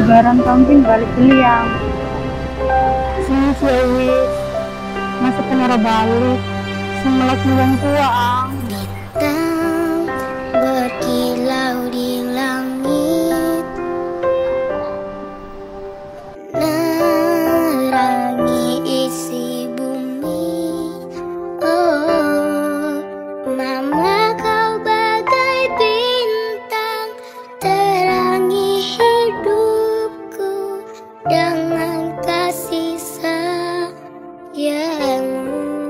Lebaran tahun ini balik beliang. Sini wis masa penara balik. Semelak wong tua ang. Bintang berkilau di langit, nerangi isi bumi. Oh, Mama, kau bagai bintang, terangi hidupku dengan kasih sayangmu.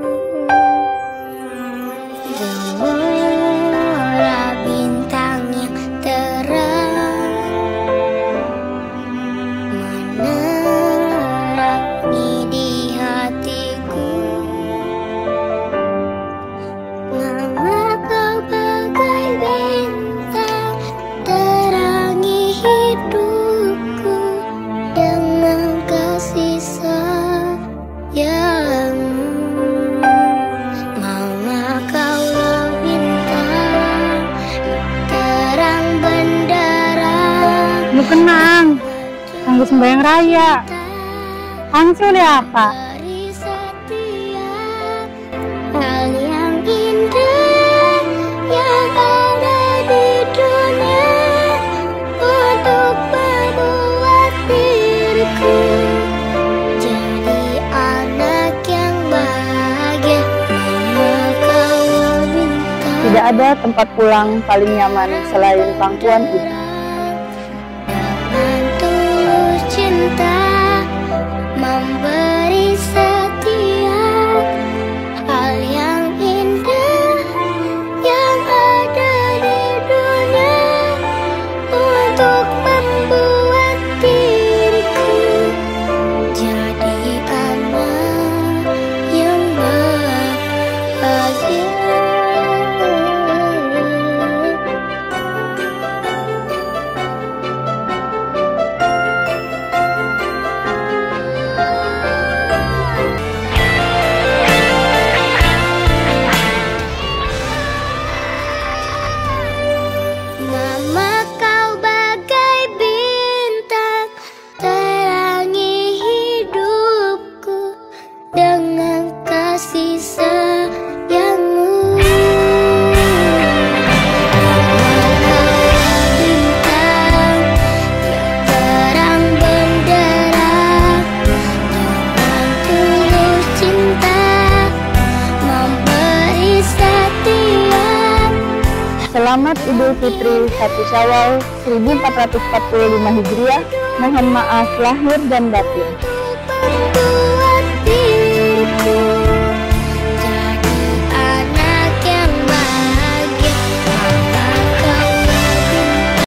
Gelora bintang yang terang menerangi di hatiku. Mama, kau bagai bintang, terangi hidupku dengan kasih sayangmu. Mama, kaulah bintang, terang benderang. Lu kenang, tangguh sembahyang raya. Angsi oleh apa? Beri setiap hal yang indah yang ada di dunia untuk membuat diriku jadi anak yang bahagia. Mama, kaulah bintang, Tidak ada tempat pulang paling nyaman selain pangkuan ibu. dengan tulus cinta memberi setiap hal yang indah yang ada di dunia untuk membuat diriku jadi anak yang bahagia. Mama, kau bagai bintang, terangi hidupku dengan kasih sayangmu. Mama, kaulah bintang yang terang benderang dengan tulus cinta memberi setiap. Selamat Idul Fitri 1 Syawal 1445 Hijriah. Mohon maaf lahir dan batin.